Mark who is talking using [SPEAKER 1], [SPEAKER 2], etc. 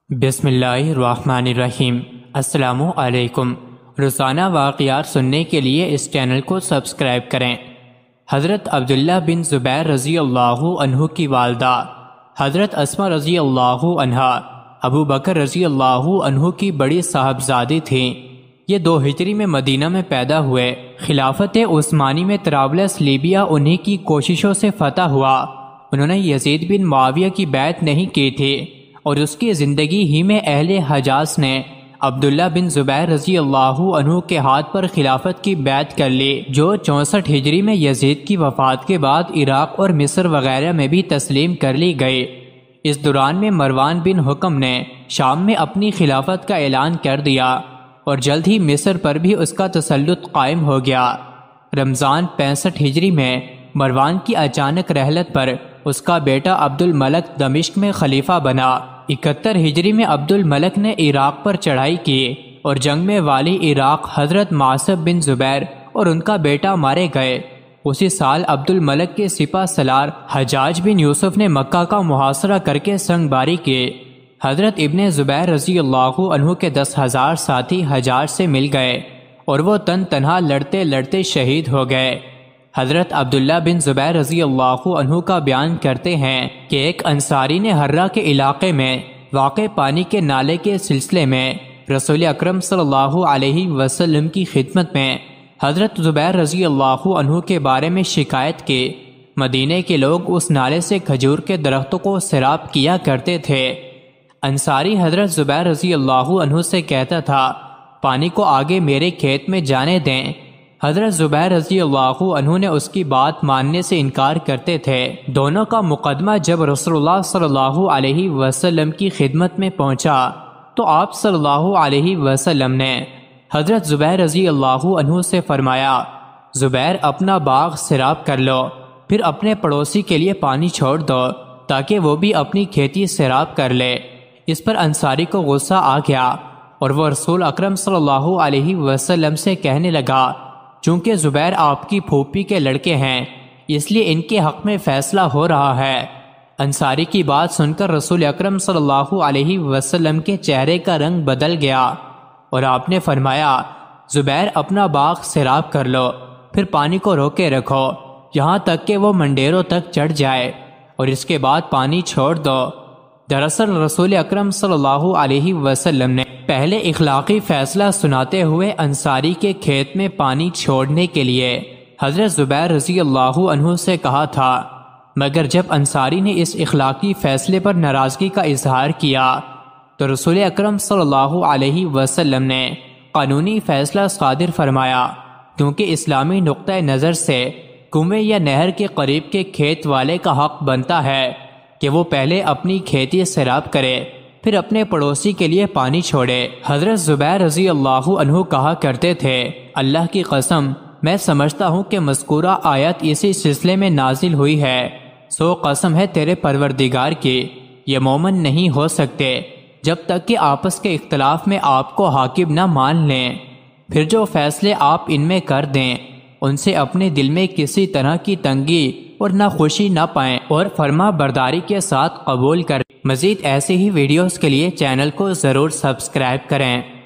[SPEAKER 1] بسم اللہ الرحمن الرحیم۔ السلام علیکم۔ روزانہ واقعات سننے کے لیے اس چینل کو سبسکرائب کریں۔ حضرت عبداللہ بن زبیر رضی اللہ عنہ کی والدہ حضرت اسماء رضی اللہ عنہا ابو بکر رضی اللہ عنہ کی بڑی صاحبزادی تھیں۔ یہ 2 ہجری میں مدینہ میں پیدا ہوئے۔ خلافت عثمانی میں طرابلس لیبیا انہی کی کوششوں سے فتح ہوا۔ انہوں نے یزید بن معاویہ کی بیعت نہیں کی تھی اور اس کی زندگی ہی میں اہل حجاز نے عبداللہ بن زبیر رضی اللہ عنہ کے ہاتھ پر خلافت کی بیعت کر لی، جو 64 ہجری میں یزید کی وفات کے بعد عراق اور مصر وغیرہ میں بھی تسلیم کر لی گئی۔ اس دوران میں مروان بن حکم نے شام میں اپنی خلافت کا اعلان کر دیا اور جلد ہی مصر پر بھی اس کا تسلط قائم ہو گیا۔ رمضان 65 ہجری میں مروان کی اچانک رحلت پر اس کا بیٹا عبد الملک دمشق میں خلیفہ بنا۔ 71 ہجری میں عبد الملک نے عراق پر چڑھائی کی اور جنگ میں والی عراق حضرت معصب بن زبیر اور ان کا بیٹا مارے گئے۔ اسی سال عبد الملک کے سپہ سالار حجاج بن یوسف نے مکہ کا محاصرہ کر کے سنگ باری کی۔ حضرت ابن زبیر رضی اللہ عنہ کے 10,000 ساتھی حجاج سے مل گئے اور وہ تنہا لڑتے لڑتے شہید ہو گئے۔ حضرت عبداللہ بن زبیر رضی اللہ عنہ کا بیان کرتے ہیں کہ ایک انصاری نے حرہ کے علاقے میں واقع پانی کے نالے کے سلسلے میں رسول اکرم صلی اللہ علیہ وسلم کی خدمت میں حضرت زبیر رضی اللہ عنہ کے بارے میں شکایت کی۔ مدینے کے لوگ اس نالے سے کھجور کے درختوں کو سیراب کیا کرتے تھے۔ انصاری حضرت زبیر رضی اللہ عنہ سے کہتا تھا، پانی کو آگے میرے کھیت میں جانے دیں۔ حضرت زبیر رضی اللہ عنہ نے اس کی بات ماننے سے انکار کرتے تھے۔ دونوں کا مقدمہ جب رسول اللہ صلی اللہ علیہ وسلم کی خدمت میں پہنچا تو آپ صلی اللہ علیہ وسلم نے حضرت زبیر رضی اللہ عنہ سے فرمایا، زبیر اپنا باغ سیراب کر لو، پھر اپنے پڑوسی کے لیے پانی چھوڑ دو تاکہ وہ بھی اپنی کھیتی سیراب کر لے۔ اس پر انصاری کو غصہ آ گیا اور وہ رسول اکرم صلی اللہ علیہ وسلم سے کہنے لگا، چونکہ زبیر آپ کی پھوپھی کے لڑکے ہیں اس لیے ان کے حق میں فیصلہ ہو رہا ہے۔ انصاری کی بات سن کر رسول اکرم صلی اللہ علیہ وسلم کے چہرے کا رنگ بدل گیا اور آپ نے فرمایا، زبیر اپنا باغ سیراب کر لو، پھر پانی کو روکے رکھو یہاں تک کہ وہ منڈیروں تک چڑھ جائے اور اس کے بعد پانی چھوڑ دو۔ دراصل رسول اکرم صلی اللہ علیہ وسلم نے پہلے اخلاقی فیصلہ سناتے ہوئے انصاری کے کھیت میں پانی چھوڑنے کے لیے حضرت زبیر رضی اللہ عنہ سے کہا تھا، مگر جب انصاری نے اس اخلاقی فیصلے پر ناراضگی کا اظہار کیا تو رسول اکرم صلی اللہ علیہ وسلم نے قانونی فیصلہ صادر فرمایا، کیونکہ اسلامی نقطہ نظر سے کنویں یا نہر کے قریب کے کھیت والے کا حق بنتا ہے کہ وہ پہلے اپنی کھیتی سیراب کرے پھر اپنے پڑوسی کے لیے پانی چھوڑے۔ حضرت زبیر رضی اللہ عنہ کہا کرتے تھے، اللہ کی قسم میں سمجھتا ہوں کہ مذکورہ آیت اسی سلسلے میں نازل ہوئی ہے، سو قسم ہے تیرے پروردگار کی، یہ مومن نہیں ہو سکتے جب تک کہ آپس کے اختلاف میں آپ کو حاکم نہ مان لیں، پھر جو فیصلے آپ ان میں کر دیں ان سے اپنے دل میں کسی طرح کی تنگی اور نہ خوشی نہ پائیں اور فرما برداری کے ساتھ قبول کریں۔ مزید ایسے ہی ویڈیوز کے لیے چینل کو ضرور سبسکرائب کریں۔